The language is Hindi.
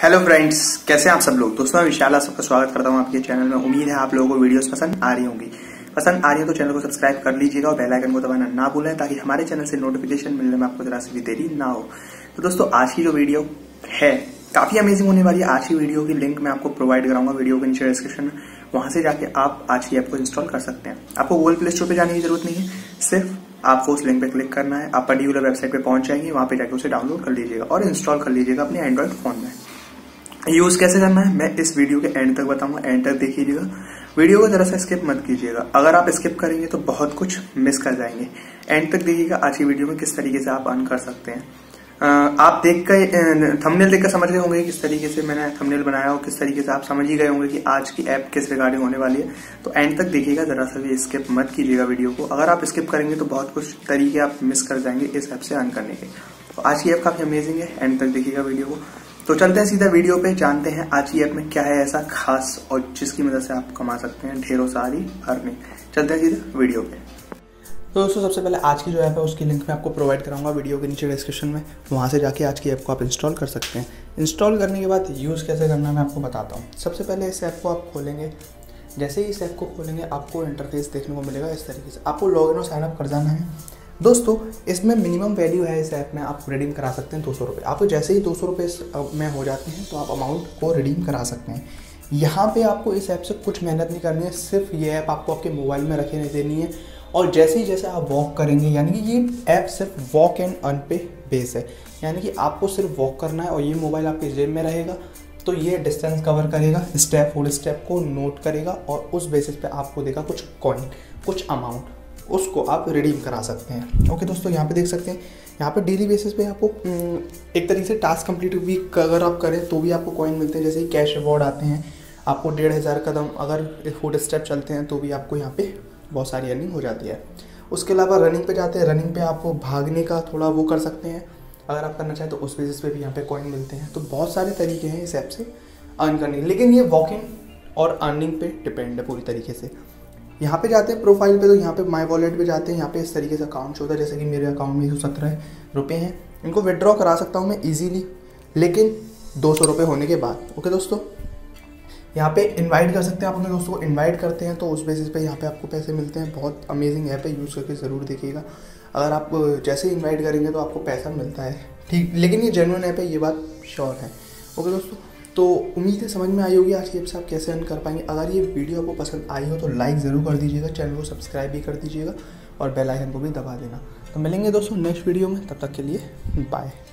हेलो फ्रेंड्स, कैसे हैं आप सब लोग। दोस्तों मैं विशाल, आप सबका स्वागत करता हूं आपके चैनल में। उम्मीद है आप लोगों को वीडियोस पसंद आ रही होंगी। पसंद आ रही हो तो चैनल को सब्सक्राइब कर लीजिएगा और बेल आइकन को दबाना ना भूलें ताकि हमारे चैनल से नोटिफिकेशन मिलने में आपको जरा सी भी देरी ना हो। तो दोस्तों आज की जो वीडियो है काफी अमेजिंग होने वाली है। आज की वीडियो की लिंक मैं आपको प्रोवाइड कराऊंगा वीडियो के नीचे डिस्क्रिप्शन में। वहां से जाके आप आज की ऐप को इंस्टॉल कर सकते हैं। आपको गूगल प्ले स्टोर पे जाने की जरूरत नहीं है, सिर्फ आपको उस लिंक पे क्लिक करना है। आप पर्टिकुलर वेबसाइट पे पहुंच जाएंगे, वहां पे जाके उसे डाउनलोड कर लीजिएगा और इंस्टॉल कर लीजिएगा अपने एंड्रॉइड फोन में। यूज कैसे करना है मैं इस वीडियो के एंड तक बताऊंगा। एंड तक देखिएगा, वीडियो को जरा सा स्किप मत कीजिएगा। अगर आप स्किप करेंगे तो बहुत कुछ मिस कर जाएंगे। एंड तक देखिएगा आज की वीडियो में किस तरीके से आप अर्न कर सकते हैं। आप देख कर थंबनेल देखकर समझ गए होंगे किस तरीके से मैंने थंबनेल बनाया हो, किस तरीके से आप समझ ही गए होंगे कि आज की ऐप किस रिगार्डिंग होने वाली है। तो एंड तक देखिएगा, जरा सा भी स्किप मत कीजिएगा वीडियो को। अगर आप स्किप करेंगे तो बहुत कुछ तरीके आप मिस कर जाएंगे इस ऐप से अर्न करने के। तो आज की ऐप काफी अमेजिंग है, एंड तक देखिएगा वीडियो को। तो चलते हैं सीधा वीडियो पे, जानते हैं आज की ऐप में क्या है ऐसा खास और जिसकी मदद से आप कमा सकते हैं ढेरों सारी अर्निंग। चलते हैं सीधा वीडियो पे। तो दोस्तों सबसे पहले आज की जो ऐप है उसकी लिंक मैं आपको प्रोवाइड कराऊंगा वीडियो के नीचे डिस्क्रिप्शन में। वहाँ से जाके आज की ऐप को आप इंस्टॉल कर सकते हैं। इंस्टॉल करने के बाद यूज़ कैसे करना है मैं आपको बताता हूँ। सबसे पहले इस ऐप को आप खोलेंगे। जैसे ही इस ऐप को खोलेंगे आपको इंटरफेस देखने को मिलेगा इस तरीके से। आपको लॉगिन और साइनअप कर जाना है। दोस्तों इसमें मिनिमम वैल्यू है इस ऐप में, आप रिडीम करा सकते हैं 200 रुपये। आपको जैसे ही 200 रुपये में हो जाते हैं तो आप अमाउंट को रिडीम करा सकते हैं। यहाँ पे आपको इस ऐप से कुछ मेहनत नहीं करनी है, सिर्फ ये ऐप आपको आपके मोबाइल में रखे नहीं देनी है। और जैसे ही जैसे आप वॉक करेंगे, यानी कि ये ऐप सिर्फ वॉक एंड अर्न पे बेस है, यानी कि आपको सिर्फ वॉक करना है और ये मोबाइल आपके जेब में रहेगा। तो ये डिस्टेंस कवर करेगा, स्टेप फुल स्टेप को नोट करेगा और उस बेसिस पे आपको देगा कुछ कॉइन, कुछ अमाउंट, उसको आप रिडीम करा सकते हैं। ओके दोस्तों, यहाँ पे देख सकते हैं, यहाँ पे डेली बेसिस पे आपको एक तरीके से टास्क कंप्लीट भी अगर आप करें तो भी आपको कॉइन मिलते हैं। जैसे ही कैश रिवॉर्ड आते हैं, आपको 1500 कदम अगर फुट स्टेप चलते हैं तो भी आपको यहाँ पे बहुत सारी अर्निंग हो जाती है। उसके अलावा रनिंग पे जाते हैं, रनिंग पे आपको भागने का थोड़ा वो कर सकते हैं अगर आप करना चाहें तो उस बेसिस पे भी यहाँ पे कॉइन मिलते हैं। तो बहुत सारे तरीके हैं इस ऐप से अर्न करने के, लेकिन ये वॉकिंग और अर्निंग पे डिपेंड है पूरी तरीके से। यहाँ पे जाते हैं प्रोफाइल पे, तो यहाँ पे माई वॉलेट पे जाते हैं। यहाँ पे इस तरीके से अकाउंट होता है, जैसे कि मेरे अकाउंट में 117 रुपये हैं। इनको विड्रॉ करा सकता हूँ मैं इजीली, लेकिन 200 रुपये होने के बाद। ओके दोस्तों, यहाँ पे इनवाइट कर सकते हैं। आप अपने दोस्तों को इनवाइट करते हैं तो उस बेसिस पे यहाँ पे आपको पैसे मिलते हैं। बहुत अमेजिंग ऐप है, यूज़ करके ज़रूर देखिएगा। अगर आप जैसे ही इन्वाइट करेंगे तो आपको पैसा मिलता है, ठीक, लेकिन ये जेन्युइन ऐप है, ये बात श्योर है। ओके दोस्तों, तो उम्मीद है समझ में आई होगी आज की ऐप से आप कैसे अर्न कर पाएंगे। अगर ये वीडियो आपको पसंद आई हो तो लाइक ज़रूर कर दीजिएगा, चैनल को सब्सक्राइब भी कर दीजिएगा और बेल आइकन को भी दबा देना। तो मिलेंगे दोस्तों नेक्स्ट वीडियो में, तब तक के लिए बाय।